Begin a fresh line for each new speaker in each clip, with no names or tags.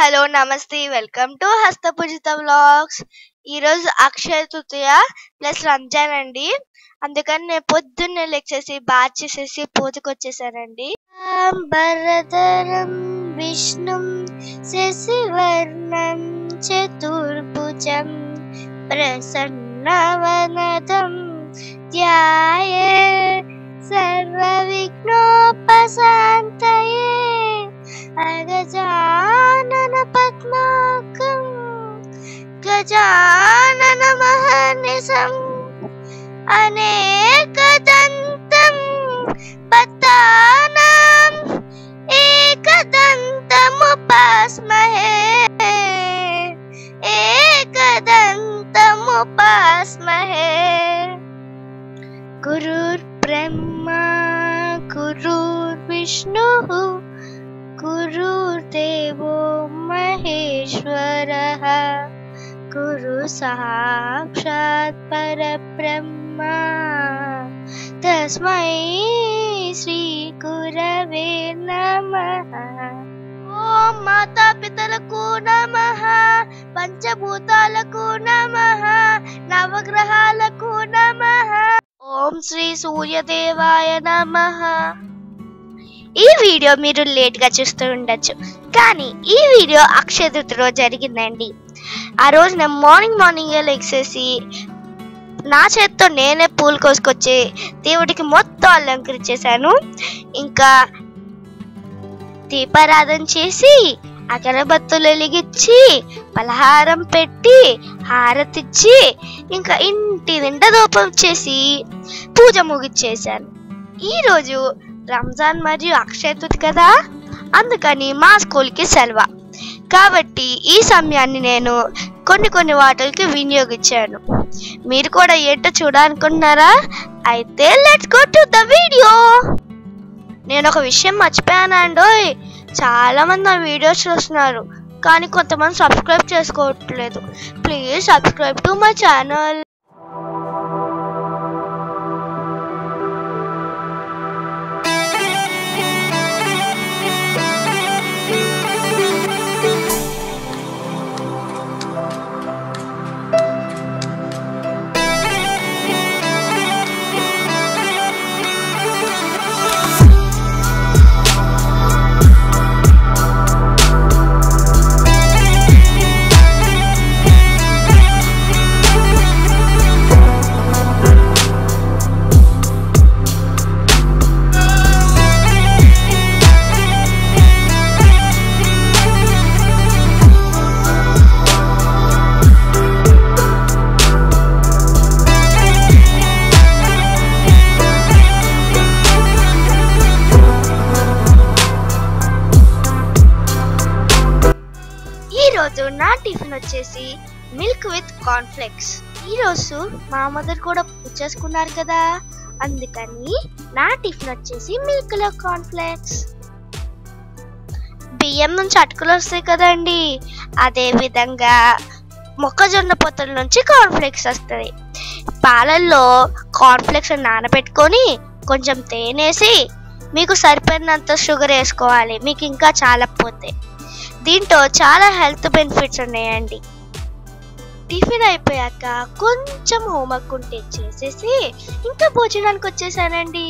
Hello నమస్తే welcome to హస్తపూజిత vlogs. ఈరోజు Akshaya Tritiya plus Ramzan అండి. అందుకని నేను పొద్దున్నే లెక్చేసి బాత్ చేసేసి పూజకు వచ్చేసానండి. భరతరం విష్ణుం శశివర్ణం చతుర్భుజం ప్రసన్నవదనం ధ్యాయేత్ సర్వవిఘ్నోపశాంతయే గజానన పద్మాకం గజానన మహర్నిశం అనేకదంతం భక్తానాం ఏకదంతముపాస్మహే ఏకదంతముపాస్మహే. గురుర్ బ్రహ్మా గురుర్విష్ణుః గురుర్దేవో మహేశ్వరః గురు సాక్షాత్ పరబ్రహ్మ తస్మై శ్రీ గురవే నమః. ఓం మాతాపితలకు నమః, పంచభూతాలకు నమః, నవగ్రహాలకు నమః, ఓం శ్రీ సూర్యదేవాయ నమః. ఈ వీడియో మీరు లేట్ గా చూస్తూ ఉండొచ్చు, కానీ ఈ వీడియో అక్షయ తృతీయ రోజు జరిగిందండి. ఆ రోజు నేను మార్నింగ్ లెక్సేసి నా చేతితో నేనే పూలు కోసుకొచ్చి దేవుడికి మొత్తం అలంకరించేశాను. ఇంకా దీపారాధన చేసి అగరబత్తులు వెలిగించి పలహారం పెట్టి హారతిచ్చి ఇంకా ఇంటి నిండా ధూపం చేసి పూజ ముగిచ్చేశాను. ఈరోజు రంజాన్ మరియు అక్షయ తృతీయ కదా, అందుకని మా స్కూల్కి సెలవు. కాబట్టి ఈ సమయాన్ని నేను కొన్ని వాటికి వినియోగించాను. మీరు కూడా ఏంటో చూడాలనుకుంటున్నారా? అయితే let's go to the video. నేను ఒక విషయం మర్చిపోయానండోయ్. చాలా మంది నా వీడియోస్ చూస్తున్నారు, కానీ కొంతమంది సబ్స్క్రైబ్ చేసుకోవట్లేదు. Please subscribe to my channel. ఈరోజు నా టిఫిన్ వచ్చేసి మిల్క్ విత్ కార్న్ఫ్లెక్స్. ఈరోజు మా మదర్ కూడా పూజ చేసుకున్నారు కదా, అందుకని నా టిఫిన్ వచ్చేసి మిల్క్ లో కార్న్ఫ్లెక్స్. బియ్యం నుంచి అటుకులు వస్తాయి కదండి, అదే విధంగా మొక్కజొన్న పొత్తుల నుంచి కార్న్ఫ్లెక్స్ వస్తుంది. పాలల్లో కార్న్ఫ్లెక్స్ నానబెట్టుకొని కొంచెం తేనేసి మీకు సరిపడినంత షుగర్ వేసుకోవాలి, మీకు ఇంకా చాలా పోతే. దీంట్లో చాలా హెల్త్ బెనిఫిట్స్ ఉన్నాయండి. టిఫిన్ అయిపోయాక కొంచెం హోంవర్క్ ఉంటే చేసేసి ఇంకా భోజనానికి వచ్చేసానండి.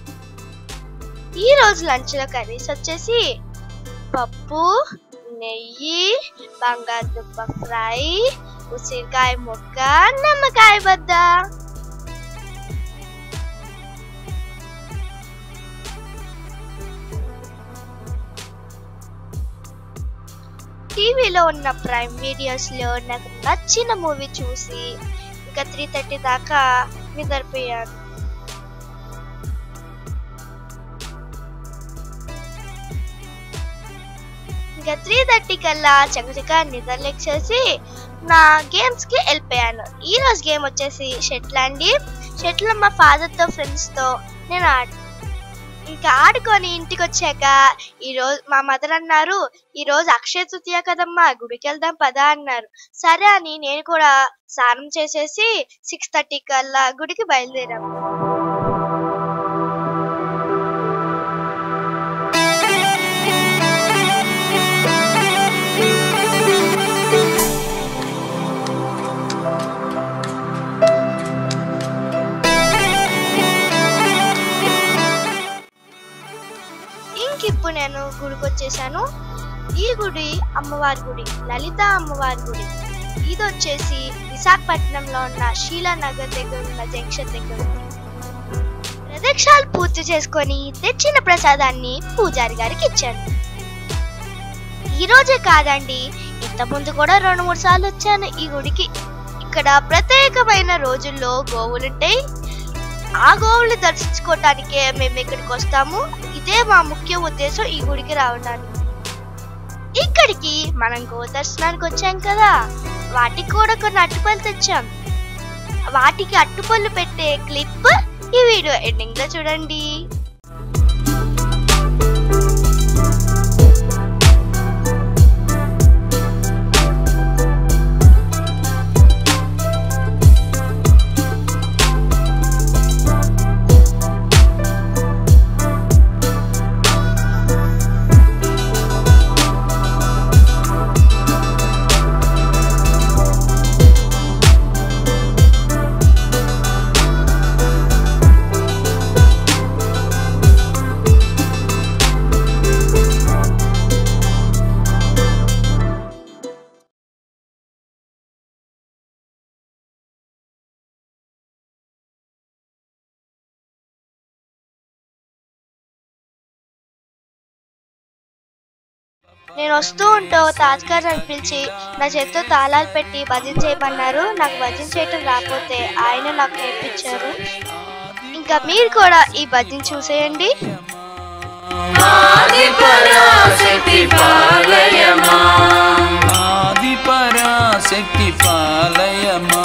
ఈ రోజు లంచ్లో కర్రీస్ వచ్చేసి పప్పు, నెయ్యి, బంగాళదుంప ఫ్రై, ఉసిరికాయ ముక్క, నిమ్మకాయ బద్ద. టీవీలో ఉన్న ప్రైమ్ వీడియోస్లో నాకు నచ్చిన మూవీ చూసి ఇంకా 3:30 దాకా నిద్రపోయాను. ఇంకా 3:30 కల్లా చక్కగా నిద్రలేచేసి నా గేమ్స్కి వెళ్ళిపోయాను. ఈరోజు గేమ్ వచ్చేసి షటిల్ అండి. షటిల్ మా ఫాదర్తో ఫ్రెండ్స్తో నేను ఇంకా ఆడుకొని ఇంటికి వచ్చాక ఈరోజు మా మదర్ అన్నారు, ఈరోజు అక్షయ తృతీయ కదమ్మా, గుడికి వెళ్దాం పదా అన్నారు. సరే అని నేను కూడా స్నానం చేసేసి 6:30 కల్లా గుడికి బయలుదేరాము. గుడికి వచ్చేసాను. ఈ గుడి అమ్మవారి గుడి, లలిత అమ్మవారి గుడి. ఇది వచ్చేసి విశాఖపట్నంలో ఉన్న శీలానగర్ దగ్గర ఉన్న జంక్షన్ దగ్గర ఉంది. ప్రదక్షిణాలు పూర్తి చేసుకొని తెచ్చిన ప్రసాదాన్ని పూజారి గారికి ఇచ్చాను. ఈ రోజే కాదండి, ఇంత ముందు కూడా 2-3 సార్లు వచ్చాను ఈ గుడికి. ఇక్కడ ప్రత్యేకమైన రోజుల్లో గోవులుంటాయి. ఆ గోవుల్ని దర్శించుకోవటానికే మేము ఇక్కడికి వస్తాము. ఇదే మా ముఖ్య ఉద్దేశం ఈ గుడికి రావడానికి. ఇక్కడికి మనం గో దర్శనానికి వచ్చాం కదా, వాటికి కూడా కొన్ని అట్టుపళ్ళు తెచ్చాం. వాటికి అట్టుపళ్ళు పెట్టే క్లిప్ ఈ వీడియో ఎండింగ్ లో చూడండి. నేను వస్తూ ఉంటూ తాజ్గారు నన్ను పిలిచి నా చేతితో తాళాలు పెట్టి భజన చేయమన్నారు. నాకు భజన చేయటం రాకపోతే ఆయన నాకు నేర్పించారు. ఇంకా మీరు కూడా ఈ భజన చూసేయండి.
ఆది పరాశక్తి పాలయమా, ఆది పరాశక్తి పాలయమా,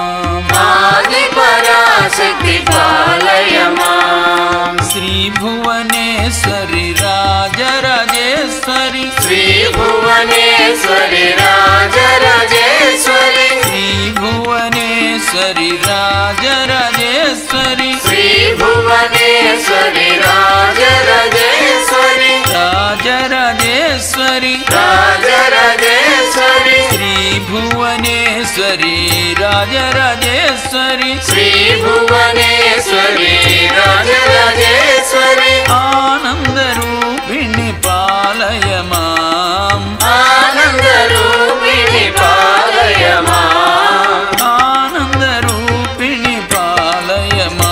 ఆది పరాశక్తి పాలయమా. శ్రీ భువనేశ్వరి రాజరాజేశ్వరి, శ్రీ భువనేశ్వరి రాజరాజేశ్వరి, శ్రీ భువనేశ్వరి రాజరాజేశ్వరి, శ్రీ భువనేశ్వరి రాజరాజేశ్వరి, రాజరాజేశ్వరి రాజరాజేశ్వరి, శ్రీ భువనేశ్వరి రాజరాజేశ్వరి, శ్రీ భువనేశ్వరి రాజరాజేశ్వరి. ఆనంద రూపిణి పాలయమా, ఆనంద రూపిణి పాలయమా, ఆనంద రూపిణి పాలయమా,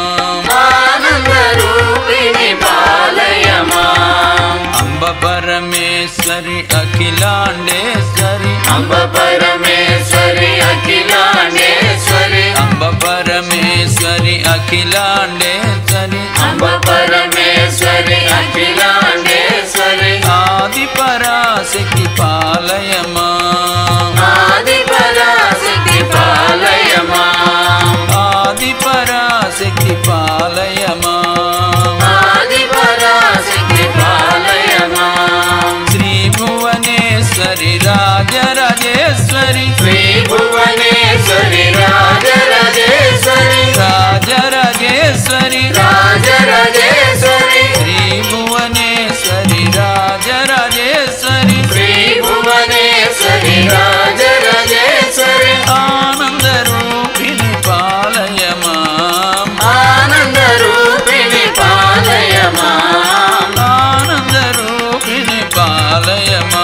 ఆనంద రూపిణి పాలయమా. అంబ పరమేశ్వరి అఖిలాండేశ్వరి, అంబ పరమేశ్వరి అఖిలాండేశ్వరి, అంబ పరమేశ్వరి అఖిలాండేశ్వరి, అంబ పరమేశ్వరి అఖిలాండేశ్వరి. ఆది పరాశక్తి పాలయమా, ఆది పరాశక్తి పాలయమా, ఆది పరాశక్తి పాలయమా, ఆది పరాశక్తి పాలయమా. శ్రీ భువనేశ్వరి రాజరాజేశ్వరి, శ్రీ భువనేశ్వరి రాజరాజేశ్వరి, రాజరాజేశ్వరి రాజరాజేశ్వరి, శ్రీ భువనేశ్వరి రాజరాజేశ్వరి, శ్రీ భువనేశ్వరి రాజరాజేశ్వరి. ఆనంద రూపిణి పాలయమా, ఆనంద రూపిణి పాలయమా, ఆనంద రూపిణి పాలయమా,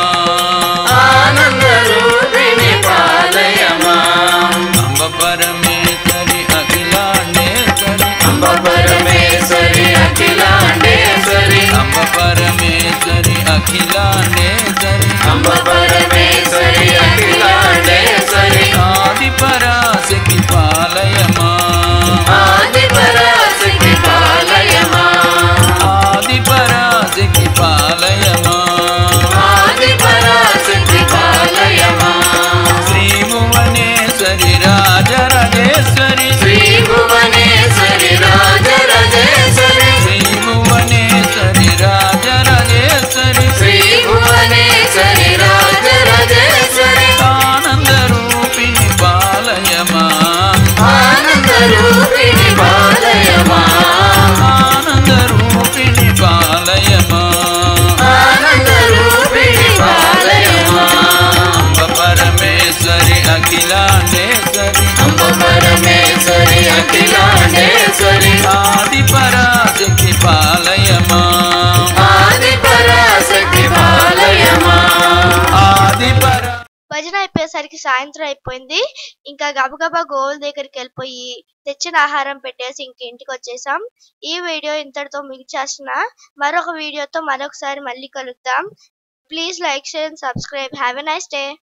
ఆనంద రూపిణి పాలయమా. అంబ పరమేశ్వరి అఖిలాండేశ్వరి, అంబ పరమేశ్వరి అఖిలాండేశ్వరి, అంబ పరమేశ్వరి అఖిలాండేశ్వరి, అంబ పరమేశ్వరి అఖిలాండేశ్వరి. ఆది పరాశక్తి పాలయమా, ఆది పరాశక్తి పాలయమా, ఆది పరాశక్తి పాలయమా, ఆది పరాశక్తి పాలయమా. శ్రీ భువనేశ్వరి రాజరాజేశ్వరి, శ్రీ భువనేశ్వరి రాజరాజేశ్వరి, శ్రీ భువనేశ్వరి రాజరాజేశ్వరి, శ్రీ భువనేశ్వరి రాజరాజేశ్వరి.
అయిపోయేసరికి సాయంత్రం అయిపోయింది. ఇంకా గబగబా గోవుల దగ్గరికి వెళ్ళిపోయి తెచ్చిన ఆహారం పెట్టేసి ఇంక ఇంటికి వచ్చేసాం. ఈ వీడియో ఇంతటితో ముగిచేస్తున్నా. మరొక వీడియోతో మరొకసారి మళ్ళీ కలుద్దాం. Please like, share and subscribe. Have a nice day.